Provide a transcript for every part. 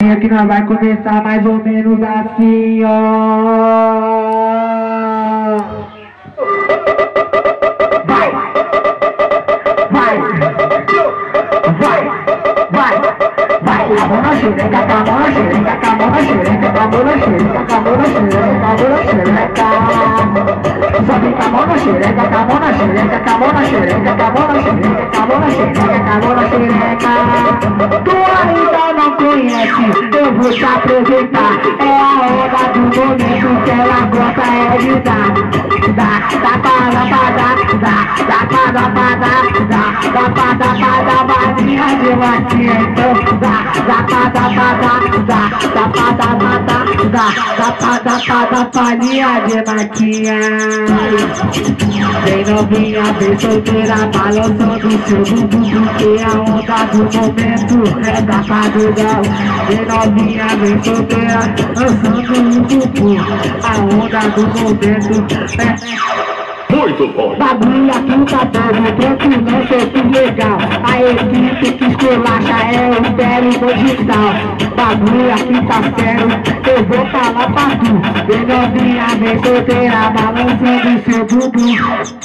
novinha que nós vai começar mais ou menos assim, ó. Vai, vai, vai, vai, vai. A mão na xereca, a mão na xereca, a mão na xereca, a mão na xereca, a mão na xereca, a mão na xereca. Sobe com a mão na xereca, com a mão na xereca, com a mão na xereca, com a mão na xereca, com a mão na xereca, com a mão na xereca. Tu ainda não conhece, eu vou te apresentar. É a onda do momento que ela gosta é de dar. Dá pra dar balinha de latinha. Então dá pra dar balinha de latinha. Vem novinha, vem solteira, balançando seu bumbum, porque a onda do momento é da padrão. Vem novinha, vem solteira, dançando o bumbum, a onda do momento é muito bom. bagulho aqui tá todo tranquilo, solto legal. A equipe que esculacha é o Império Digital. Bagulho aqui tá sério, eu vou falar pra tu. Vem novinha, vem solteira, balançando seu bumbum.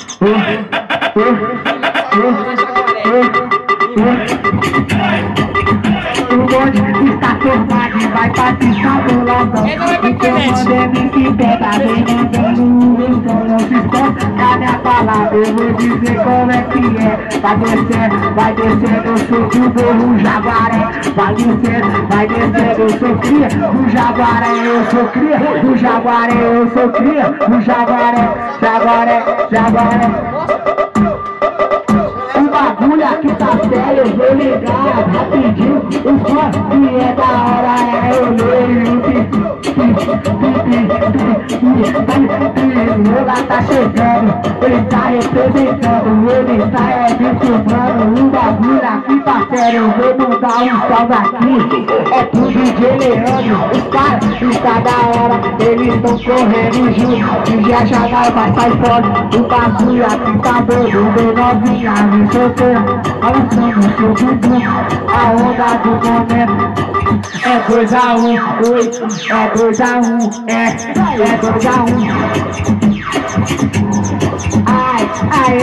O bonde está formado e vai participar do lobão. Então mandando que pega, vem mandando o som, não se esconde da minha palavra. Eu vou dizer como é que é. Vai descendo, eu sou do morro Jaguaré. Vai descendo, eu sou cria do Jaguaré. Eu sou cria do Jaguaré, eu sou cria do Jaguaré. Jaguaré. O bagulho aqui tá sério, eu vou ligar rapidinho. O som que é da hora é o meu. O Lula tá chegando, ele tá representando, ele tá filmando. O bagulho aqui tá sério, eu vou mandar um salve aqui. É pro DJ Leandro, os caras está da hora, eles tão correndo junto. E já vai sair fora, o bagulho aqui tá doido. Bem novinha, me solteira, balançando seu bumbum, a onda do momento. É 2 a 1, é 2 a 1, é 2 a 1. Ai, ai,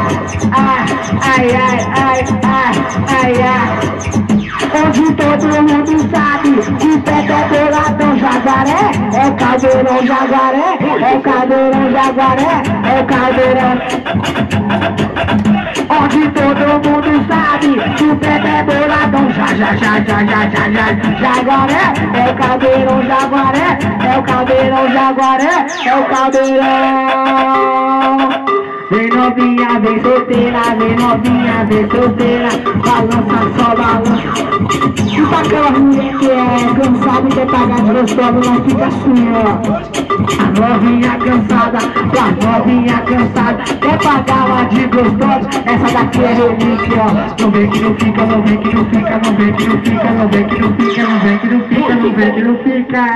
onde todo mundo sabe que pé é boladão Jaguaré. É o caldeirão Jaguaré, é o caldeirão Jaguaré, é o caldeirão. Onde todo mundo sabe que o pé é boladão Jaguaré. É o caldeirão Jaguaré, é o caldeirão Jaguaré, é o caldeirão. Vem novinha, vem solteira, vem novinha, vem solteira, balança, só balança. E pra aquela mulher que é cansada e quer pagar de gostosa, não fica assim, ó. A novinha cansada, a novinha cansada, quer pagar uma de gostosa, essa daqui é relíquia, ó. Não vem que não fica, não vem que não fica, não vem que não fica, não vem que não fica, não vem que não fica, não vem que não fica.